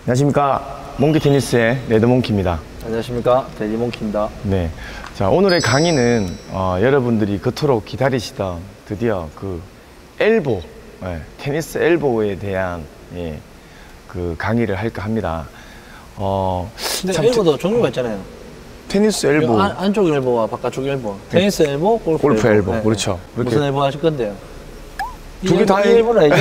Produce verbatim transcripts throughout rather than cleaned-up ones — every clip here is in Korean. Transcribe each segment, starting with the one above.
안녕하십니까. 몽키 테니스의 레드몽키입니다. 안녕하십니까. 데니몽키입니다. 네. 자, 오늘의 강의는 어, 여러분들이 그토록 기다리시던 드디어 그 엘보, 예, 테니스 엘보에 대한 예, 그 강의를 할까 합니다. 어, 근데 참 엘보도 테, 종류가 있잖아요. 테니스 엘보. 안, 안쪽 엘보와 바깥쪽 엘보. 테니스 엘보, 골프, 골프 엘보. 네. 그렇죠. 무슨 엘보 하실 건데요? 두 개 다 엘보는 아니죠?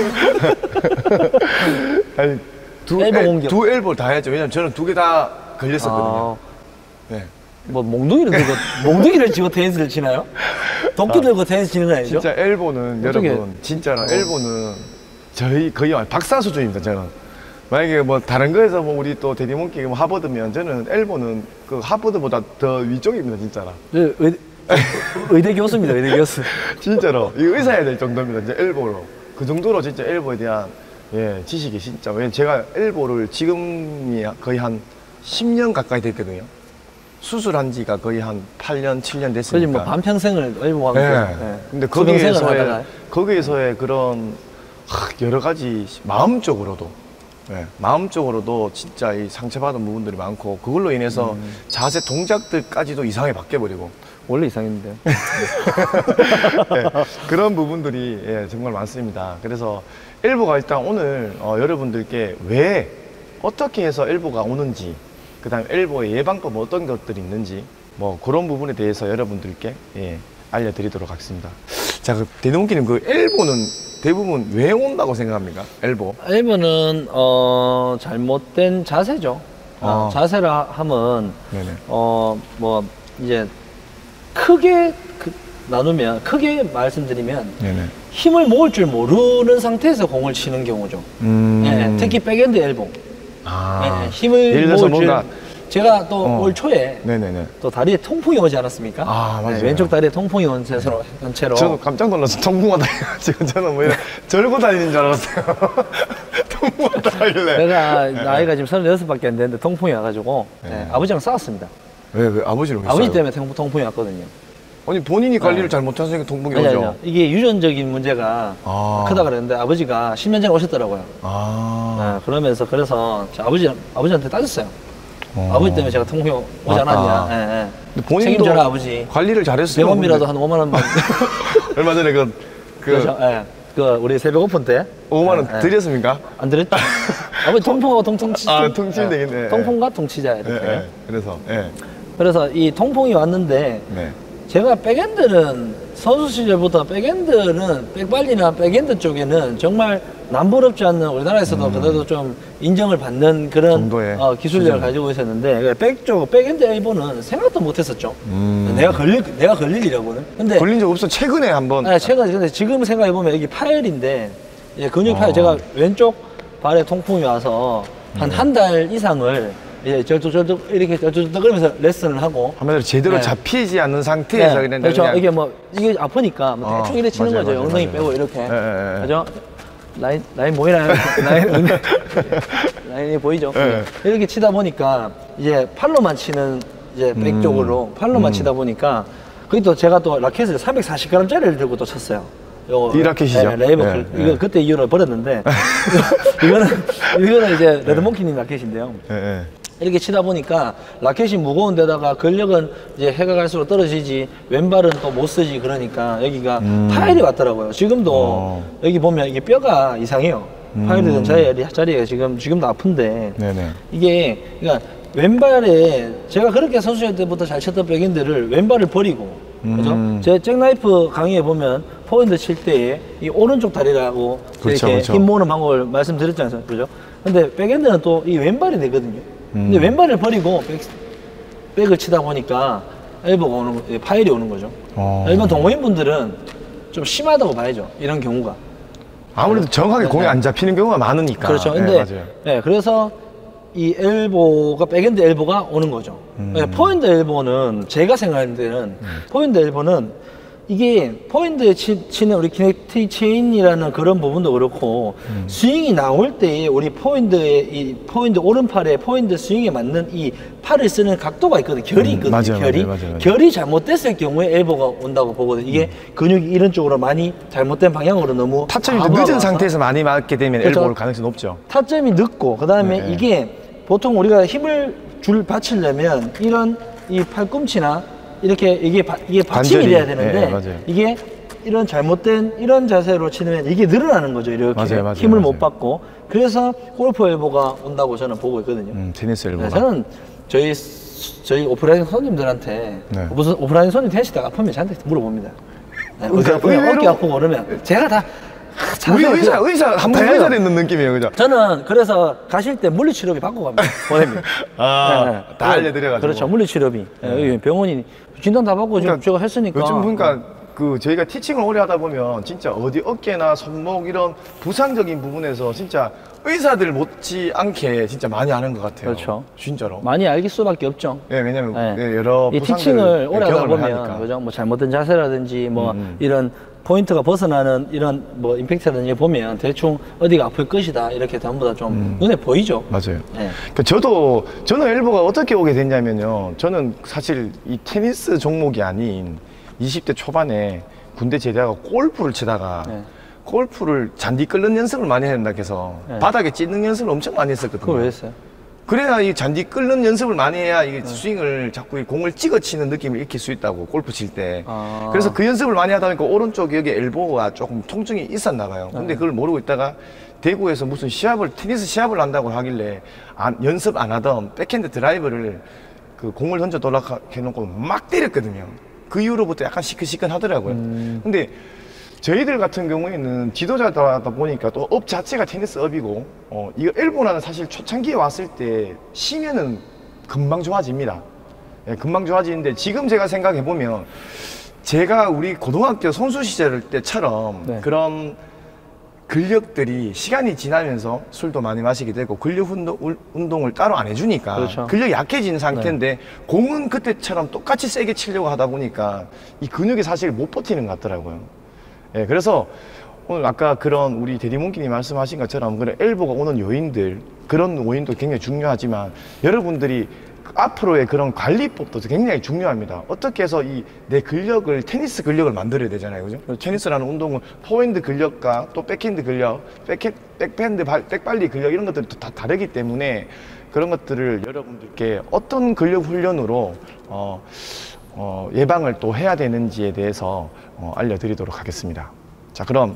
아니, 두 엘보 엘, 공격. 두 엘보 다 해야죠. 왜냐면 저는 두 개 다 걸렸었거든요. 아, 네. 뭐 몽둥이를 들고 몽둥이를 쥐고 테니스를 치나요? 도끼 들고 테니스 치는 거 아니죠? 진짜 엘보는 어떻게- 여러분 진짜로 어. 엘보는 저희 거의 박사 수준입니다. 저는 만약에 뭐 다른 거에서 뭐 우리 또 데니몽키 뭐 하버드면 저는 엘보는 그 하버드보다 더 위쪽입니다. 진짜로. 네, 의, 의대 교수입니다. 의대 교수. 진짜로 이 의사 해야 될 정도입니다. 이제 엘보로 그 정도로 진짜 엘보에 대한 예 지식이 진짜. 왜냐면 제가 엘보를 지금이 거의 한 십 년 가까이 됐거든요. 수술한 지가 거의 한 팔 년, 칠 년 그지 됐으니까. 뭐 반평생을 엘보하고 네. 네. 근데 수강생을 거기에서의 하다가. 거기에서의 그런 하, 여러 가지 마음적으로도 예, 마음적으로도 진짜 이 상처받은 부분들이 많고 그걸로 인해서 음. 자세 동작들까지도 이상하게 바뀌어버리고 원래 이상했는데요. 예, 그런 부분들이 예, 정말 많습니다. 그래서 엘보가 일단 오늘 어, 여러분들께 왜 어떻게 해서 엘보가 오는지, 그 다음에 엘보의 예방법 어떤 것들이 있는지 뭐 그런 부분에 대해서 여러분들께 예, 알려드리도록 하겠습니다. 자, 그 데니몽키님 그 엘보는 대부분 왜 온다고 생각합니까? 엘보? 엘보는 어 잘못된 자세죠. 어, 아. 자세라 하면 네네. 어 뭐 이제 크게 그, 나누면 크게 말씀드리면 네네. 힘을 모을 줄 모르는 상태에서 공을 치는 경우죠. 음. 예, 특히 백핸드 엘보. 아. 예, 힘을 예를 들어서 모을 줄. 뭔가 제가 또 어. 올 초에 네네네. 또 다리에 통풍이 오지 않았습니까? 아, 맞아요. 네, 왼쪽 다리에 통풍이 온 채로, 온 채로. 저도 깜짝 놀라서 통풍하다 지금 저는 뭐 이런 절고 다니는 줄 알았어요. 통풍하다 하길래. 내가 나이가 지금 서른여섯밖에 안 됐는데 통풍이 와가지고 네. 예, 아버지랑 싸웠습니다. 왜, 왜 아버지를 왜 아버지 싸요? 때문에 통, 통풍이 왔거든요. 아니 본인이 관리를 네. 잘못하시니까 통풍이 아니, 오죠. 아니요. 이게 유전적인 문제가 아. 크다 그랬는데 아버지가 십 년 전에 오셨더라고요. 아. 예, 그러면서 그래서 저 아버지, 아버지한테 따졌어요. 어. 아버지 때문에 제가 통풍이 오지 맞다. 않았냐. 예, 예. 근데 본인도 책임져라 아버지. 관리를 잘했어요. 병원비라도 한 오만 원만. 얼마 전에 그, 그 그렇죠. 예. 그 우리 새벽 오픈 때. 오만 원 예, 예. 드렸습니까? 안 드렸죠? 아버지 통풍하고 통통 치자. 아, 통치면 되겠네. 예. 통풍과 통치자 예, 이렇게. 예. 그래서 예. 그래서 이 통풍이 왔는데 네. 제가 백핸드는 선수 시절부터 백핸드는 백발리나 백핸드 쪽에는 정말 남부럽지 않는 우리나라에서도 음. 그래도 좀 인정을 받는 그런 정도의 어, 기술력을 수준. 가지고 있었는데 백 쪽, 백핸드 엘보는 생각도 못했었죠. 음. 내가 걸릴 내가 걸릴 일이라고는. 근데 걸린 적 없어. 최근에 한번. 아, 최근 근데 지금 생각해 보면 이게 파열인데 이제 근육 파열. 어. 제가 왼쪽 발에 통풍이 와서 한 한 달 이상을 이제 저쪽저쪽 이렇게 저쪽저쪽 그러면서 레슨을 하고. 한마디로 제대로 네. 잡히지 않는 상태에서 네, 그냥 그렇죠. 그냥 이게 뭐 이게 아프니까 뭐 어, 대충 이렇게 치는 맞아요, 거죠. 맞아요, 엉덩이 맞아요. 빼고 이렇게. 예, 예, 예. 그죠? 라인 라인 보이나요? 라인 라인이 보이죠? 예. 이렇게 치다 보니까 이제 팔로만 치는 이제 백 음. 쪽으로 팔로만 음. 치다 보니까 그게 또 제가 또 라켓을 삼백사십 그램짜리를 들고 또 쳤어요. 요거, 이 라켓이죠? 네, 레이버 예, 클- 예. 이거 그때 이후로 버렸는데 이거는 이거는 이제 레드몽키님 라켓인데요. 예, 예. 이렇게 치다 보니까 라켓이 무거운 데다가 근력은 이제 해가 갈수록 떨어지지 왼발은 또 못 쓰지. 그러니까 여기가 음. 파열이 왔더라고요. 지금도 어. 여기 보면 이게 뼈가 이상해요. 파열이 된 음. 자리, 자리가 지금 지금도 아픈데 네네. 이게 그러니까 왼발에 제가 그렇게 선수할 때부터 잘 쳤던 백핸드를 왼발을 버리고 그죠? 음. 제 잭나이프 강의에 보면 포핸드 칠 때에 이 오른쪽 다리라고 그렇죠, 이렇게 그렇죠. 힘 모으는 방법을 말씀드렸잖아요. 그죠? 근데 백핸드는 또 이 왼발이 되거든요. 근데 음. 왼발을 버리고 백, 백을 치다 보니까 엘보가 오는 거, 예, 파열이 오는 거죠. 어. 일반 동호인분들은 좀 심하다고 봐야죠. 이런 경우가. 아무래도 정확하게 네, 공이 네. 안 잡히는 경우가 많으니까. 그렇죠. 네, 근데 맞아요. 네, 그래서 이 엘보가 백핸드 엘보가 오는 거죠. 음. 네, 포핸드 엘보는 제가 생각하는 데는 포핸드 엘보는 이게 포인트에 치, 치는 우리 키네틱 체인이라는 그런 부분도 그렇고 음. 스윙이 나올 때 우리 포인트의 이 포인트 오른팔에 포인트 스윙에 맞는 이 팔을 쓰는 각도가 있거든. 결이 있거든요. 맞아요, 결이 맞아요, 맞아요, 맞아요. 결이 잘못됐을 경우에 엘보가 온다고 보거든. 이게 음. 근육이 이런 쪽으로 많이 잘못된 방향으로 너무 타점이 늦은 상태에서 많이 맞게 되면 그렇죠? 엘보 올 가능성이 높죠. 타점이 늦고 그다음에 네. 이게 보통 우리가 힘을 줄 받치려면 이런 이 팔꿈치나 이렇게 이게 바, 이게 받침이 관절이, 돼야 되는데 네, 이게 이런 잘못된 이런 자세로 치면 이게 늘어나는 거죠. 이렇게 맞아요, 맞아요, 힘을 맞아요. 못 받고 그래서 골프 엘보가 온다고 저는 보고 있거든요. 음, 테니스 엘보가. 네, 저는 저희 저희 오프라인 손님들한테 네. 무슨 오프라인 손님 테니스가 아프면 저한테 물어봅니다. 네, 어깨 아프고 어깨 아프고 그러면 제가 다 우리 의사 의사 한번 의사 되는 느낌이에요, 그죠? 저는 그래서 가실 때 물리치료비 받고 갑니다. 보냅니다. 아, 네, 네. 다 알려드려가지고. 그렇죠, 물리치료비. 네. 병원이 진단 다 받고 그러니까, 제가 했으니까. 요즘 그러니까 그 저희가 티칭을 오래 하다 보면 진짜 어디 어깨나 손목 이런 부상적인 부분에서 진짜 의사들 못지 않게 진짜 많이 아는 것 같아요. 그렇죠. 진짜로. 많이 알길 수밖에 없죠. 네, 왜냐면 네. 여러 이 티칭을 오래 하다 보면 그죠? 뭐 잘못된 자세라든지 뭐 음. 이런 포인트가 벗어나는 이런 뭐 임팩트라든지 보면 대충 어디가 아플 것이다 이렇게 전부 다 좀 음. 눈에 보이죠. 맞아요. 네. 그러니까 저도 저는 엘보가 어떻게 오게 됐냐면요. 저는 사실 이 테니스 종목이 아닌 이십 대 초반에 군대 제대하고 골프를 치다가 네. 골프를 잔디 끓는 연습을 많이 해야 된다 해서 네. 바닥에 찢는 연습을 엄청 많이 했었거든요. 그걸 왜 했어요? 그래야 이 잔디 끓는 연습을 많이 해야 이 네. 스윙을 자꾸 공을 찍어 치는 느낌을 익힐 수 있다고 골프 칠 때. 아. 그래서 그 연습을 많이 하다 보니까 오른쪽 여기 엘보가 조금 통증이 있었나 봐요. 근데 네. 그걸 모르고 있다가 대구에서 무슨 시합을 테니스 시합을 한다고 하길래 안, 연습 안 하던 백핸드 드라이브를 그 공을 던져 돌아해 놓고 막 때렸거든요. 그 이후로부터 약간 시큰시큰 하더라고요. 음. 근데 저희들 같은 경우에는 지도자다 보니까 또 업 자체가 테니스 업이고, 어, 이거 엘보라는 사실 초창기에 왔을 때 쉬면은 금방 좋아집니다. 예, 금방 좋아지는데 지금 제가 생각해 보면 제가 우리 고등학교 선수 시절 때처럼 네. 그런 근력들이 시간이 지나면서 술도 많이 마시게 되고 근력 운동, 운동을 따로 안 해주니까 그렇죠. 근력이 약해지는 상태인데 네. 공은 그때처럼 똑같이 세게 치려고 하다 보니까 이 근육이 사실 못 버티는 것 같더라고요. 예, 그래서 오늘 아까 그런 우리 대리문기님 말씀하신 것처럼 그런 엘보가 오는 요인들 그런 요인도 굉장히 중요하지만 여러분들이 앞으로의 그런 관리법도 굉장히 중요합니다. 어떻게 해서 이 내 근력을 테니스 근력을 만들어야 되잖아요, 그죠? 그렇죠. 테니스라는 운동은 포핸드 근력과 또 백핸드 근력, 백핸, 백핸드 발, 백발리 근력 이런 것들이 다 다르기 때문에 그런 것들을 여러분들께 어떤 근력 훈련으로 어, 어, 예방을 또 해야 되는지에 대해서 어, 알려드리도록 하겠습니다. 자, 그럼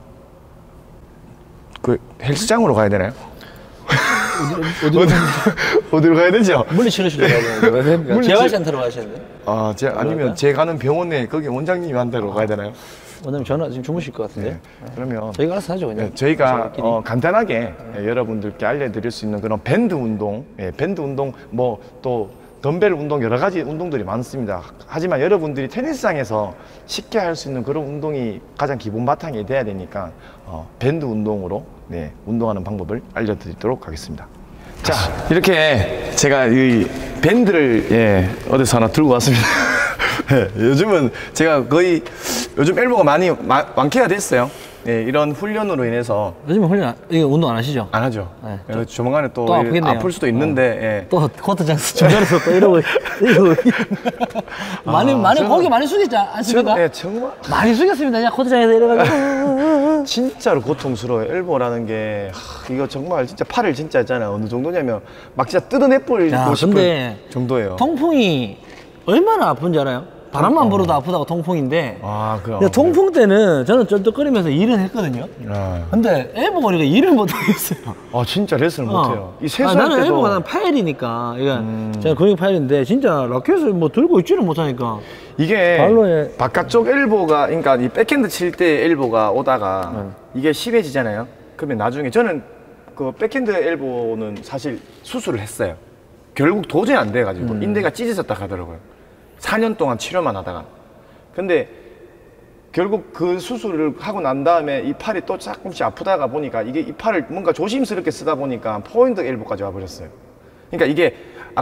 그 헬스장으로 가야 되나요? 어디로, 어디로, 어디로 가야 되죠? 물리치료실로 가야 되는데 재활센터로 가셔야 돼요? 아, 제, 아니면 제 가는 병원에 거기 원장님이 한테로 아, 가야 되나요? 원장님 전화 지금 주무실 것 같은데. 네. 그러면 저희가 알아서 하죠, 그냥. 네, 저희가 어, 간단하게 네. 여러분들께 알려드릴 수 있는 그런 밴드 운동, 예, 밴드 운동 뭐 또 덤벨 운동 여러 가지 운동들이 많습니다. 하지만 여러분들이 테니스장에서 쉽게 할 수 있는 그런 운동이 가장 기본 바탕이 돼야 되니까 어, 밴드 운동으로 네, 운동하는 방법을 알려드리도록 하겠습니다. 자, 이렇게 제가 이 밴드를 예, 어디서 하나 들고 왔습니다. 네, 요즘은 제가 거의 요즘 엘보가 많이 마, 많게가 됐어요. 네, 이런 훈련으로 인해서 요즘 훈련 이거 운동 안 하시죠? 안 하죠. 네, 저, 조만간에 또, 또 아플 수도 있는데 어. 예. 또 코트장에서 중간에서 또 이러고 이러고 많이 아, 많이 저는, 고개 많이 숙이지 않습니까? 네, 정말 많이 숙였습니다. 그냥 코트장에서 이러가지고 진짜로 고통스러워요. 엘보라는 게 하, 이거 정말 진짜 팔을 진짜 있잖아요. 어느 정도냐면 막 진짜 뜯어내버리고 싶은 정도예요. 통풍이 얼마나 아픈지 알아요? 바람만 어. 불어도 아프다고 통풍인데 아, 그럼. 근데 통풍 때는 저는 쩔뚝거리면서 일은 했거든요. 아. 근데 엘보가 우리가 일을 못하겠어요. 아, 진짜 레슨을 어. 못해요. 이 세수할 아, 나는 때도 엘보가 난 파일이니까 이게 음. 제가 근육 파일인데 진짜 라켓을 뭐 들고 있지를 못하니까 이게 발로에... 바깥쪽 엘보가 그러니까 이 백핸드 칠 때 엘보가 오다가 음. 이게 심해지잖아요. 그러면 나중에 저는 그 백핸드 엘보는 사실 수술을 했어요. 결국 도저히 안 돼가지고 음. 인대가 찢어졌다 하더라고요. 사 년 동안 치료만 하다가. 근데 결국 그 수술을 하고 난 다음에 이 팔이 또 조금씩 아프다가 보니까 이게 이 팔을 뭔가 조심스럽게 쓰다 보니까 포핸드 엘보까지 와버렸어요. 그러니까 이게 아까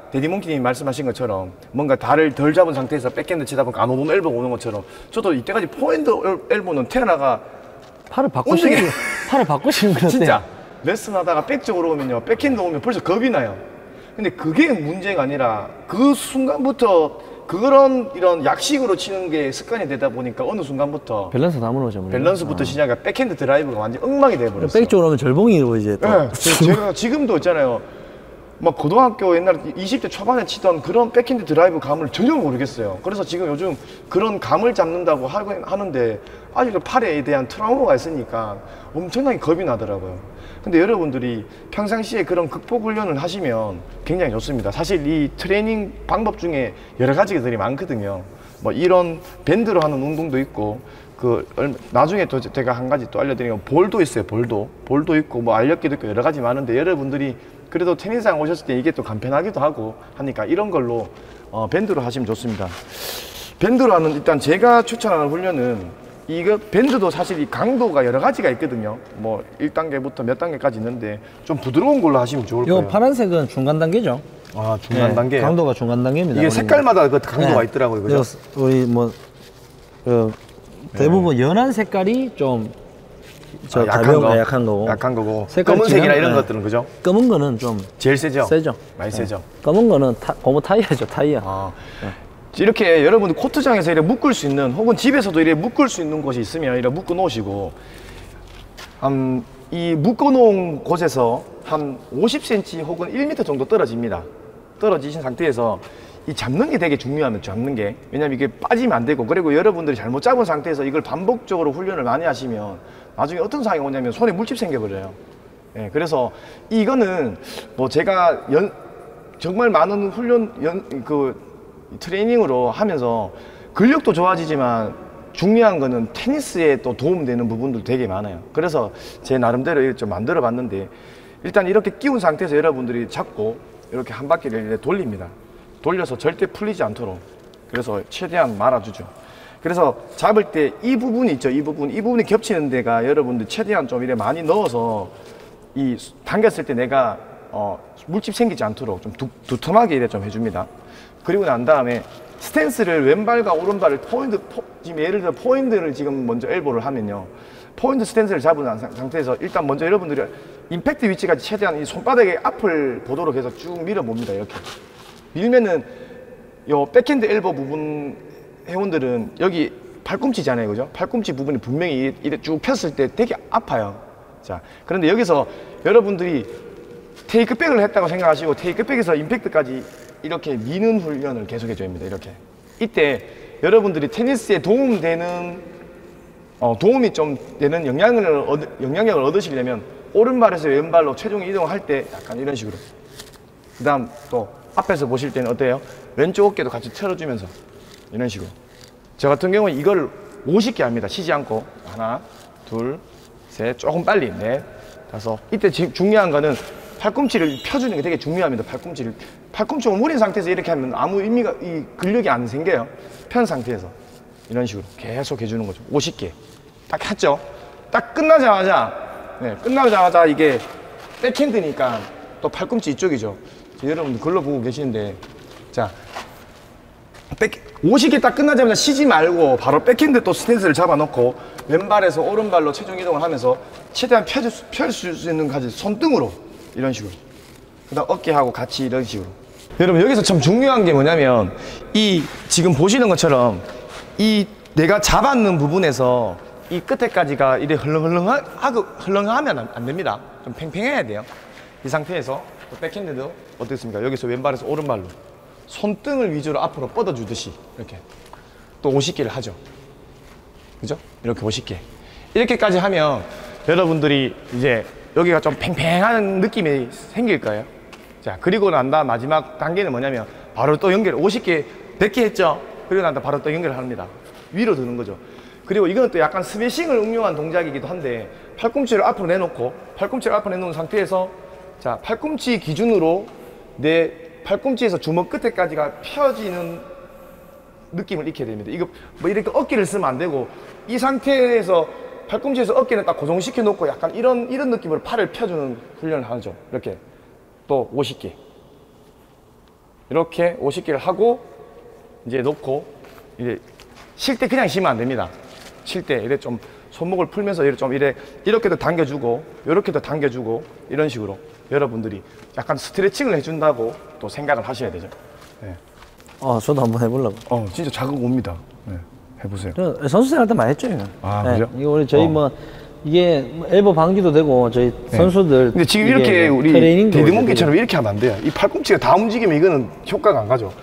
데디몽키님이 말씀하신 것처럼 뭔가 다를 덜 잡은 상태에서 백핸드 치다 보니까 안 오면 엘보 오는 것처럼 저도 이때까지 포핸드 엘보는 태어나가 팔을 바꾸시는 게 팔을 바꾸시는 것 같아요. 진짜 레슨하다가 백 쪽으로 오면요 백핸드 오면 벌써 겁이 나요. 근데 그게 문제가 아니라 그 순간부터 그런 이런 약식으로 치는 게 습관이 되다 보니까 어느 순간부터 밸런스 다 무너져. 밸런스부터 어. 시작해 백핸드 드라이브가 완전 엉망이 돼버렸어요. 백 쪽으로 오면 절봉이고 이제 또. 네, 제가 지금도 있잖아요. 막 고등학교 옛날에 이십 대 초반에 치던 그런 백핸드 드라이브 감을 전혀 모르겠어요. 그래서 지금 요즘 그런 감을 잡는다고 하는데 아직도 팔에 대한 트라우마가 있으니까 엄청나게 겁이 나더라고요. 근데 여러분들이 평상시에 그런 극복 훈련을 하시면 굉장히 좋습니다. 사실 이 트레이닝 방법 중에 여러 가지들이 많거든요. 뭐 이런 밴드로 하는 운동도 있고 그 나중에 또 제가 한 가지 또 알려드리면 볼도 있어요. 볼도 볼도 있고 뭐 알력기도 있고 여러 가지 많은데 여러분들이 그래도 테니스장 오셨을 때 이게 또 간편하기도 하고 하니까 이런 걸로 어, 밴드로 하시면 좋습니다. 밴드로 하는 일단 제가 추천하는 훈련은 이거 밴드도 사실 이 강도가 여러 가지가 있거든요. 뭐 일 단계부터 몇 단계까지 있는데 좀 부드러운 걸로 하시면 좋을 거예요. 이 파란색은 중간 단계죠. 아 중간 네, 단계. 강도가 중간 단계입니다. 이게 색깔마다 그 강도가 네. 있더라고요. 그죠? 우리 뭐 그 대부분 네. 연한 색깔이 좀 저 아, 약한 가벼운 거, 약한 거고. 약한 거고. 색깔 검은색이나 진한, 이런 네. 것들은 그죠? 검은 거는 좀 제일 세죠? 세죠. 많이 네. 세죠. 검은 거는 타, 고무 타이어죠, 타이어. 아. 네. 이렇게 여러분들 코트장에서 이렇게 묶을 수 있는 혹은 집에서도 이렇게 묶을 수 있는 곳이 있으면 이렇게 묶어 놓으시고 음, 이 묶어 놓은 곳에서 한 오십 센티미터 혹은 일 미터 정도 떨어집니다. 떨어지신 상태에서 이 잡는 게 되게 중요합니다. 잡는 게. 왜냐면 이게 빠지면 안 되고 그리고 여러분들이 잘못 잡은 상태에서 이걸 반복적으로 훈련을 많이 하시면 나중에 어떤 상황이 오냐면 손에 물집 생겨버려요. 예, 그래서 이거는 뭐 제가 연, 정말 많은 훈련 연, 그 트레이닝으로 하면서 근력도 좋아지지만 중요한 거는 테니스에 또 도움되는 부분도 되게 많아요. 그래서 제 나름대로 이렇게 좀 만들어 봤는데 일단 이렇게 끼운 상태에서 여러분들이 잡고 이렇게 한 바퀴를 이렇게 돌립니다. 돌려서 절대 풀리지 않도록 그래서 최대한 말아주죠. 그래서 잡을 때 이 부분이 있죠. 이 부분 이 부분이 겹치는 데가 여러분들 최대한 좀 이렇게 많이 넣어서 이 당겼을 때 내가 어, 물집 생기지 않도록 좀 두, 두툼하게 이래 좀 해줍니다. 그리고 난 다음에 스탠스를 왼발과 오른발을 포인트 포, 지금 예를 들어 포인트를 지금 먼저 엘보를 하면요. 포인트 스탠스를 잡은 상태에서 일단 먼저 여러분들이 임팩트 위치까지 최대한 이 손바닥의 앞을 보도록 해서 쭉 밀어봅니다. 이렇게 밀면은 요 백핸드 엘보 부분 회원들은 여기 팔꿈치잖아요, 그죠? 팔꿈치 부분이 분명히 이렇게 쭉 폈을 때 되게 아파요. 자, 그런데 여기서 여러분들이 테이크백을 했다고 생각하시고 테이크백에서 임팩트까지 이렇게 미는 훈련을 계속 해줘야 합니다. 이렇게 이때 여러분들이 테니스에 도움되는 어, 도움이 좀 되는 영향을 얻, 영향력을 얻으시려면 오른발에서 왼발로 최종 이동을 할 때 약간 이런 식으로 그 다음 또 앞에서 보실 때는 어때요? 왼쪽 어깨도 같이 틀어주면서 이런 식으로 저 같은 경우는 이걸 오십 개 합니다. 쉬지 않고 하나 둘 셋 조금 빨리 넷 다섯 이때 중요한 거는 팔꿈치를 펴주는 게 되게 중요합니다. 팔꿈치를 팔꿈치가 무린 상태에서 이렇게 하면 아무 의미가 이 근력이 안 생겨요. 편 상태에서 이런 식으로 계속 해주는 거죠. 오십 개 딱 했죠. 딱 끝나자마자 네, 끝나자마자 이게 백핸드니까 또 팔꿈치 이쪽이죠. 여러분들 글로 보고 계시는데 자 백, 오십 개 딱 끝나자마자 쉬지 말고 바로 백핸드 또 스탠스를 잡아놓고 왼발에서 오른발로 체중 이동을 하면서 최대한 펼 수 있는 가지 손등으로 이런 식으로 그 다음 어깨하고 같이 이런 식으로 여러분 여기서 참 중요한 게 뭐냐면 이 지금 보시는 것처럼 이 내가 잡았는 부분에서 이 끝에까지가 이래 흘렁흘렁하고 흘렁하면 안, 안 됩니다. 좀 팽팽해야 돼요. 이 상태에서 또 백핸드도 어떻습니까? 여기서 왼발에서 오른발로 손등을 위주로 앞으로 뻗어주듯이 이렇게 또 오십 개를 하죠. 그죠? 이렇게 오십 개 이렇게까지 하면 여러분들이 이제 여기가 좀 팽팽한 느낌이 생길 거예요. 자, 그리고 난 다음 마지막 단계는 뭐냐면 바로 또 연결 오십 개, 백 개 했죠? 그리고 난 다음 바로 또 연결을 합니다. 위로 드는 거죠. 그리고 이거는 또 약간 스매싱을 응용한 동작이기도 한데 팔꿈치를 앞으로 내놓고 팔꿈치를 앞으로 내놓은 상태에서 자, 팔꿈치 기준으로 내 팔꿈치에서 주먹 끝에까지가 펴지는 느낌을 익혀야 됩니다. 이거 뭐 이렇게 어깨를 쓰면 안 되고 이 상태에서 팔꿈치에서 어깨를 딱 고정시켜 놓고 약간 이런 이런 느낌으로 팔을 펴주는 훈련을 하죠. 이렇게 또 오십 개 이렇게 오십 개를 하고 이제 놓고 이제 쉴 때 그냥 쉬면 안 됩니다. 쉴 때 이래 좀 손목을 풀면서 이래 좀 이래 이렇게도 당겨주고 이렇게도 당겨주고 이런 식으로 여러분들이 약간 스트레칭을 해준다고 또 생각을 하셔야 되죠. 네. 어, 저도 한번 해보려고. 어, 진짜 자극 옵니다. 네. 해보세요. 저 선수 생활 때 많이 했죠. 이거. 아, 네. 그죠? 이거 우리 저희 어. 뭐 이게 뭐 엘보 방지도 되고 저희 네. 선수들. 근데 지금 이게 이렇게 우리 트레이닝도 데드몽키처럼 이렇게 하면 안 돼요. 이 팔꿈치가 다 움직이면 이거는 효과가 안 가죠.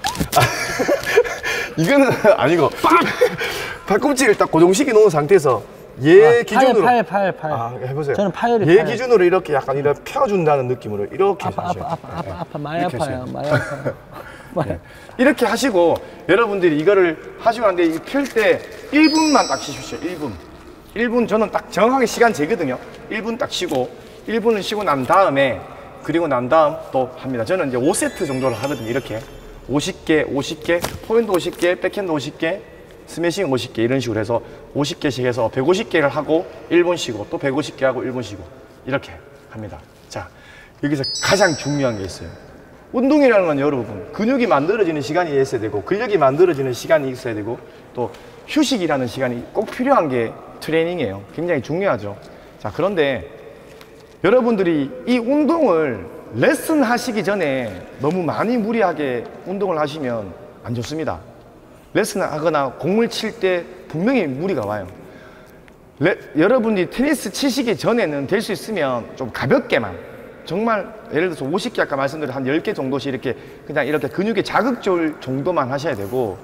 이거는 아니고 빡! 팔꿈치를 딱 고정시켜 놓은 상태에서 얘 아, 기준으로 팔, 팔, 팔, 팔. 아, 해보세요. 저는 팔이 얘 팔. 기준으로 이렇게 약간 이렇게 펴준다는 느낌으로 이렇게 아파, 하셔야 아파, 돼요. 아파, 아파, 네. 아파, 많이 이렇게 아파요, 하셔야 돼요. 많이 아파요. 많이 네. 이렇게 하시고 여러분들이 이거를 하시고 나는데 필 때 일 분만 딱 쉬십시오. 일 분. 일 분 저는 딱 정확하게 시간 재거든요. 일 분 딱 쉬고 일 분을 쉬고 난 다음에 그리고 난 다음 또 합니다. 저는 이제 오 세트 정도를 하거든요. 이렇게 오십 개, 오십 개, 포핸드 오십 개, 백핸드 오십 개, 스매싱 오십 개 이런 식으로 해서 오십 개씩 해서 백오십 개를 하고 일 분 쉬고 또 백오십 개 하고 일 분 쉬고 이렇게 합니다. 자, 여기서 가장 중요한 게 있어요. 운동이라는 건 여러분 근육이 만들어지는 시간이 있어야 되고 근력이 만들어지는 시간이 있어야 되고 또 휴식이라는 시간이 꼭 필요한 게 트레이닝이에요. 굉장히 중요하죠. 자, 그런데 여러분들이 이 운동을 레슨 하시기 전에 너무 많이 무리하게 운동을 하시면 안 좋습니다. 레슨 하거나 공을 칠 때 분명히 무리가 와요. 레, 여러분이 테니스 치시기 전에는 될 수 있으면 좀 가볍게만 정말 예를 들어서 오십 개 아까 말씀드린 한 열 개 정도씩 이렇게 그냥 이렇게 근육에 자극 줄 정도만 하셔야 되고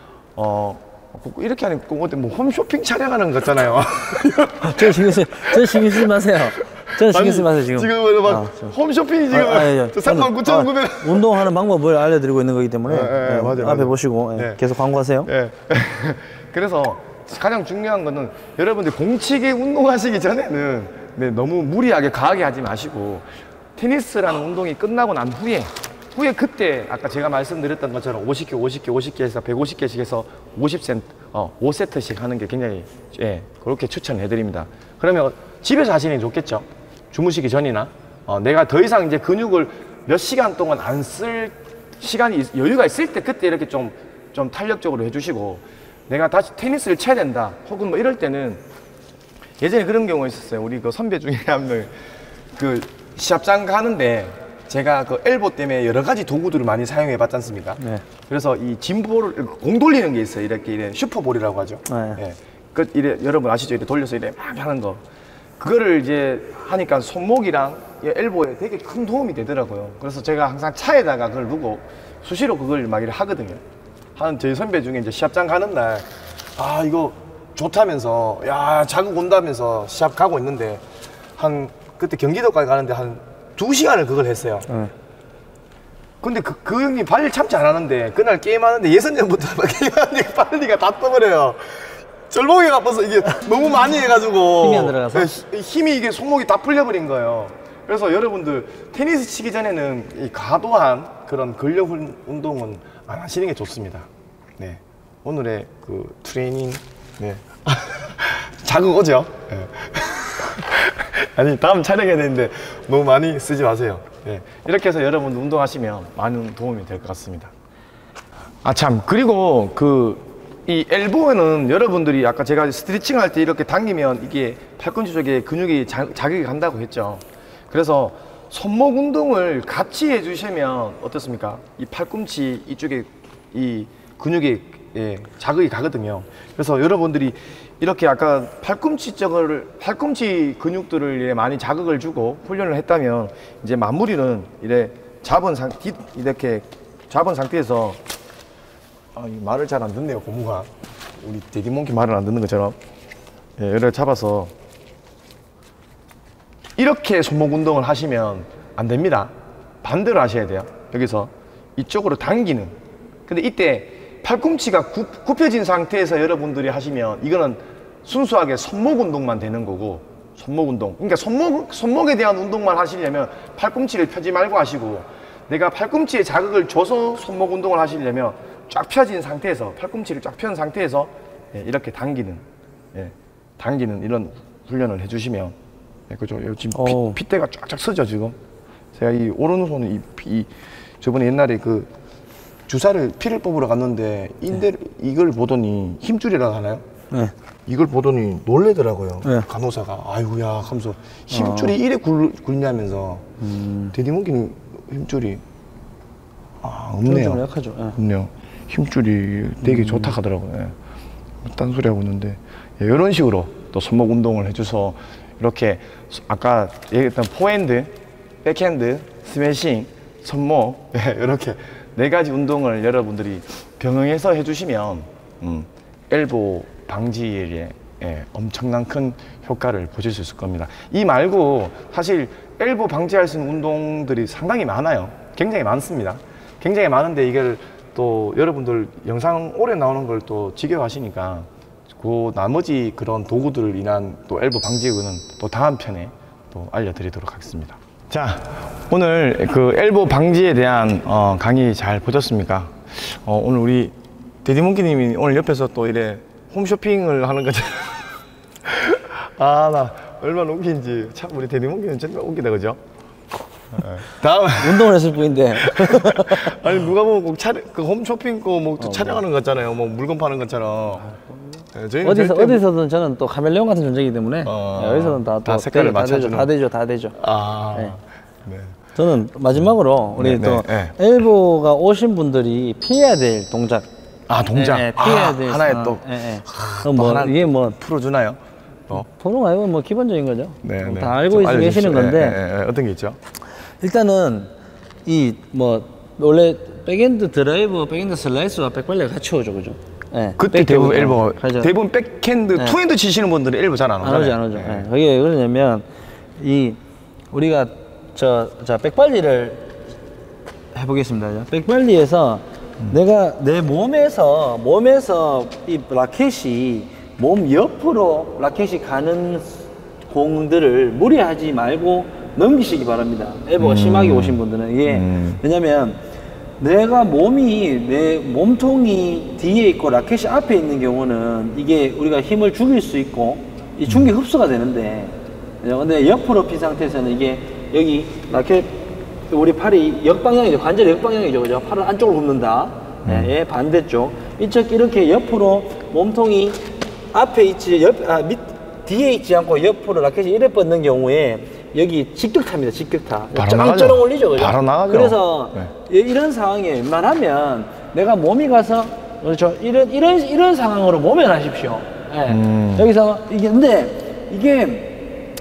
어 이렇게 하는 거 뭐 홈쇼핑 촬영하는 거 같잖아요. 저 신경 쓰, 저 신경 쓰지 마세요. 저 신경 쓰지 마세요 지금. 지금 막 아, 홈쇼핑이 지금 아, 아니, 아니, 삼만 구천구백 원. 아, 운동하는 방법을 알려드리고 있는 거기 때문에 네, 네, 네, 맞아요, 앞에 맞아요. 보시고 네. 계속 광고하세요. 예. 그래서 가장 중요한 거는 여러분들 공치기 운동하시기 전에는 네, 너무 무리하게 과하게 하지 마시고 테니스라는 운동이 끝나고 난 후에 후에 그때 아까 제가 말씀드렸던 것처럼 오십 개, 오십 개, 오십 개에서 백오십 개씩 해서 오십 세트, 어, 오 세트씩 하는 게 굉장히 예, 그렇게 추천해 드립니다. 그러면 집에서 하시는 게 좋겠죠. 주무시기 전이나 어, 내가 더 이상 이제 근육을 몇 시간 동안 안 쓸 시간이 여유가 있을 때 그때 이렇게 좀, 좀 탄력적으로 해주시고 내가 다시 테니스를 쳐야 된다 혹은 뭐 이럴 때는 예전에 그런 경우가 있었어요. 우리 그 선배 중에 한 명 그 시합장 가는데 제가 그 엘보 때문에 여러 가지 도구들을 많이 사용해 봤지 않습니까? 네. 그래서 이 진볼을 공 돌리는 게 있어요. 이렇게 이래 슈퍼볼이라고 하죠. 네. 예. 그 이래 여러분 아시죠? 이래 돌려서 이래 막 하는 거. 그거를 이제 하니까 손목이랑 엘보에 되게 큰 도움이 되더라고요. 그래서 제가 항상 차에다가 그걸 두고 수시로 그걸 막 이래 하거든요. 한 저희 선배 중에 이제 시합장 가는 날 아 이거 좋다면서 야 자극 온다면서 시합 가고 있는데 한 그때 경기도까지 가는데 한 두 시간을 그걸 했어요. 네. 근데 그, 그 형님 발일 참 잘하는데 그날 게임하는데 예선전부터 게임하는데 발리가 다 떠버려요. 절봉이 아파서 이게 너무 많이 해가지고 힘이 안 들어가서? 네, 힘이 이게 손목이 다 풀려버린 거예요. 그래서 여러분들 테니스 치기 전에는 이 과도한 그런 근력 운동은 안 하시는 게 좋습니다. 네. 오늘의 그 트레이닝 네. 자극 오죠? 네. 아니 다음 촬영해야 되는데 너무 많이 쓰지 마세요. 네. 이렇게 해서 여러분 운동하시면 많은 도움이 될 것 같습니다. 아 참 그리고 그 이 엘보는 여러분들이 아까 제가 스트레칭 할 때 이렇게 당기면 이게 팔꿈치 쪽에 근육이 자, 자극이 간다고 했죠. 그래서 손목 운동을 같이 해주시면 어떻습니까? 이 팔꿈치 이쪽에 이 근육이 예, 자극이 가거든요. 그래서 여러분들이 이렇게 아까 팔꿈치 쪽을 팔꿈치 근육들을 예, 많이 자극을 주고 훈련을 했다면 이제 마무리는 이래 잡은 상 이렇게 잡은 상태에서 아, 이 말을 잘 안 듣네요, 고무가. 우리 대기몽키 말을 안 듣는 것처럼. 예, 이렇게 잡아서 이렇게 손목 운동을 하시면 안 됩니다. 반대로 하셔야 돼요. 여기서 이쪽으로 당기는. 근데 이때 팔꿈치가 굽, 굽혀진 상태에서 여러분들이 하시면 이거는 순수하게 손목 운동만 되는 거고 손목 운동. 그러니까 손목, 손목에 대한 운동만 하시려면 팔꿈치를 펴지 말고 하시고 내가 팔꿈치에 자극을 줘서 손목 운동을 하시려면 쫙 펴진 상태에서 팔꿈치를 쫙 펴는 상태에서 예, 이렇게 당기는 예, 당기는 이런 훈련을 해주시면 예, 그죠? 지금 피, 핏대가 쫙쫙 서죠 지금. 제가 이 오른손은 이, 이 저번에 옛날에 그 주사를 피를 뽑으러 갔는데 인대 이걸 보더니 힘줄이라고 하나요? 네. 이걸 보더니 놀래더라고요. 네. 간호사가 아이고야 하면서 힘줄이 어. 이래 굴, 굴냐면서 음. 대디몽기님 힘줄이 아 없네요. 좀 약하죠. 네. 없네요. 힘줄이 되게 음. 좋다 하더라고요. 예. 딴소리 하고 있는데 예, 이런 식으로 또 손목 운동을 해줘서 이렇게 아까 얘기했던 포핸드, 백핸드, 스매싱, 손목 예, 이렇게 네 가지 운동을 여러분들이 병행해서 해주시면 음, 엘보 방지에 예, 엄청난 큰 효과를 보실 수 있을 겁니다. 이 말고 사실 엘보 방지할 수 있는 운동들이 상당히 많아요. 굉장히 많습니다. 굉장히 많은데 이걸 또 여러분들 영상 오래 나오는 걸 또 지겨워하시니까 그 나머지 그런 도구들을 인한 또 엘보 방지구는 또 다음 편에 또 알려드리도록 하겠습니다. 자, 오늘 그 엘보 방지에 대한 어, 강의 잘 보셨습니까? 어, 오늘 우리 데디몽키님이 오늘 옆에서 또 이래 홈쇼핑을 하는 거죠. 아, 나 얼마나 웃긴지. 참, 우리 데디몽키는 정말 웃기다, 그죠? 네. 다음. 운동을 했을 뿐인데. 아니, 누가 보면 꼭 촬영, 그 홈쇼핑 거 뭐 어, 촬영하는 거 같잖아요. 뭐 물건 파는 것처럼. 네, 어디서, 어디서든 저는 또 카멜레온 같은 존재이기 때문에. 어, 네, 어디서든 다, 또 다 색깔을 다 맞춰주는. 되죠, 다 되죠, 다 되죠. 아. 네. 네. 저는 마지막으로 우리 네, 또 네, 네. 엘보가 오신 분들이 피해야 될 동작. 아, 동작. 네, 네, 피해야 아, 될 하나의 상황. 또. 네, 네. 아, 또 뭐, 하나 이게 뭐. 풀어주나요? 또? 보통 알고 뭐 기본적인 거죠. 네, 네. 다 알고 있, 계시는 건데. 네, 네, 네. 어떤 게 있죠? 일단은 이 뭐 원래 백핸드 드라이브, 백핸드 슬라이스와 백발레가 같이 오죠, 그죠? 네, 그때 대부분 엘보, 가죠. 대부분 백핸드, 네. 투핸드 치시는 분들은 엘보 잘 안 안 오잖아요. 오죠, 안 오죠. 네. 네. 그게 왜 그러냐면 이 우리가 저, 자 백발리를 해보겠습니다. 백발리에서 음. 내가 내 몸에서 몸에서 이 라켓이 몸 옆으로 라켓이 가는 공들을 무리하지 말고 넘기시기 바랍니다. 엘보가 음. 심하게 오신 분들은 이게 음. 왜냐면 내가 몸이 내 몸통이 뒤에 있고 라켓이 앞에 있는 경우는 이게 우리가 힘을 죽일 수 있고 이 충격 흡수가 되는데 근데 옆으로 핀 상태에서는 이게 여기 라켓 우리 팔이 역방향이죠. 관절이 역방향이죠. 그죠? 팔을 안쪽으로 굽는다. 음. 네, 반대쪽. 이쪽 이렇게 옆으로 몸통이 앞에 있지, 옆, 아, 밑, 뒤에 있지 않고 옆으로 라켓이 이래 뻗는 경우에 여기 직격타입니다. 직격타. 바로 나가죠. 쩌렁 올리죠. 그죠? 바로 나가죠. 그래서 네. 이런 상황에 웬만하면 내가 몸이 가서 그렇죠. 이런, 이런, 이런 상황으로 모면하십시오. 네. 음. 여기서 이게, 근데 이게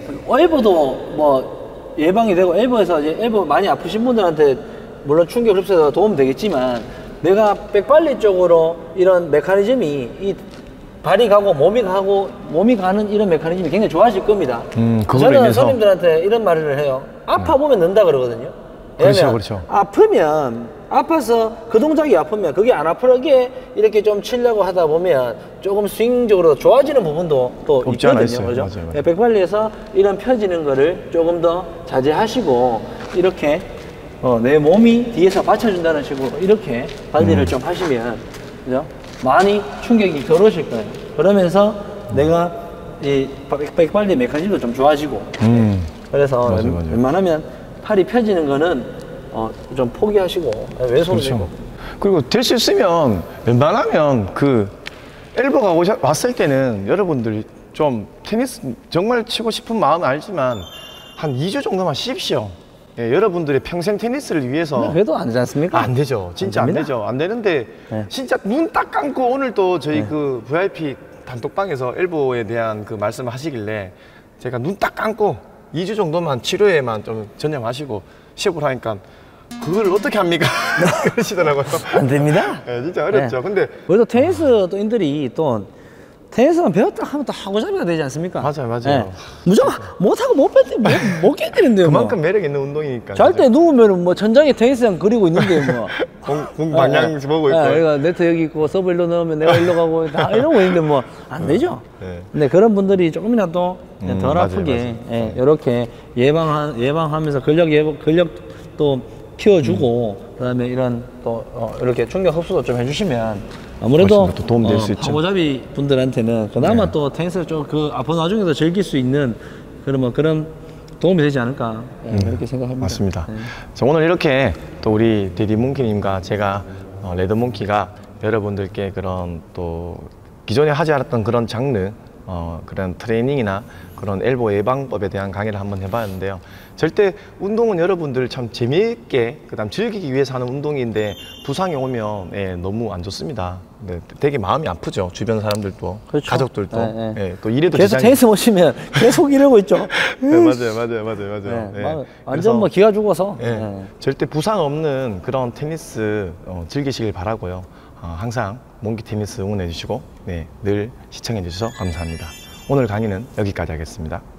엘보도 뭐 예방이 되고 엘보에서 이제 엘보 많이 아프신 분들한테 물론 충격 흡수에서 도움 되겠지만 내가 백발리 쪽으로 이런 메커니즘이 이 발이 가고 몸이 가고 몸이 가는 이런 메커니즘이 굉장히 좋아질 겁니다. 음, 저는 인해서. 손님들한테 이런 말을 해요. 아파 보면 는다 그러거든요. 그렇죠, 그렇죠. 아프면 아파서 그 동작이 아프면 그게 안 아프게 이렇게 좀 치려고 하다 보면 조금 스윙적으로 좋아지는 부분도 또 없지 있거든요. 않아 있어요. 그죠? 맞아요, 맞아요. 네, 백발리에서 이런 펴지는 거를 조금 더 자제하시고 이렇게 어, 내 몸이 뒤에서 받쳐준다는 식으로 이렇게 발리를 음. 좀 하시면 그죠? 많이 충격이 덜 오실 거예요. 그러면서 음. 내가 이 백발리 메커니즘도 좀 좋아지고 음. 그래서 맞아, 웬, 맞아. 웬만하면 팔이 펴지는 거는 어, 좀 포기하시고 왼손으로 그렇죠. 그리고 될 수 있으면 웬만하면 그 엘보가 오셔, 왔을 때는 여러분들이 좀 테니스 정말 치고 싶은 마음은 알지만 한 이 주 정도만 쉬십시오. 예, 여러분들의 평생 테니스를 위해서. 그래도 안 되지 않습니까? 안 되죠. 진짜 안, 안 되죠. 안 되는데 네. 진짜 눈 딱 감고 오늘 또 저희 네. 그 브이아이피 단톡방에서 엘보에 대한 그 말씀을 하시길래 제가 눈 딱 감고 이 주 정도만 치료에만 좀 전념하시고 시합을 하니까 그걸 어떻게 합니까? 그러시더라고요. 안 됩니다. 네, 진짜 어렵죠. 네. 근데 우리도 테니스 또 인들이 또 테니스만 배웠다 하면 또 하고자비가 되지 않습니까? 맞아요, 맞아요. 네. 무조건 못하고 못 뺏, 못, 못 깨뜨린대요. 그만큼 뭐. 매력 있는 운동이니까. 잘 때 누우면 뭐 천장에 테니스장 그리고 있는데 뭐. 공, 공 방향 어, 보고 있고. 네, 네트 여기 있고 서브 일로 넣으면 내가 일로 가고 다 이러고 있는데 뭐 안 되죠. 네. 근데 그런 분들이 조금이라도 음, 덜 맞아요, 아프게 맞아요. 예, 이렇게 예방 예방하면서 근력 예방 근력 또 키워주고 음. 그다음에 이런 또 어, 이렇게 충격 흡수도 좀 해주시면 아무래도 또 도움 될 수 어, 있죠. 파고잡이 분들한테는 그나마 네. 또 테니스 좀 그 아픈 와중에도 즐길 수 있는 그런 그런 도움이 되지 않을까 예, 음, 그렇게 생각합니다. 맞습니다. 네. 자, 오늘 이렇게 또 우리 데디몽키님과 제가 어, 레드몽키가 여러분들께 그런 또 기존에 하지 않았던 그런 장르, 어, 그런 트레이닝이나 그런 엘보 예방법에 대한 강의를 한번 해봤는데요. 절대 운동은 여러분들 참 재미있게 그다음 즐기기 위해서 하는 운동인데 부상이 오면 예, 너무 안 좋습니다. 네, 되게 마음이 아프죠. 주변 사람들도, 그렇죠. 가족들도. 네, 네. 예, 또 이래도 계속 지장이- 테니스 보시면 계속 이러고 있죠. 네, 맞아요, 맞아요, 맞아요, 맞아요. 네, 예. 막 완전 그래서, 뭐 기가 죽어서. 예, 네. 절대 부상 없는 그런 테니스 어, 즐기시길 바라고요. 어, 항상 몽키 테니스 응원해 주시고 네, 늘 시청해 주셔서 감사합니다. 오늘 강의는 여기까지 하겠습니다.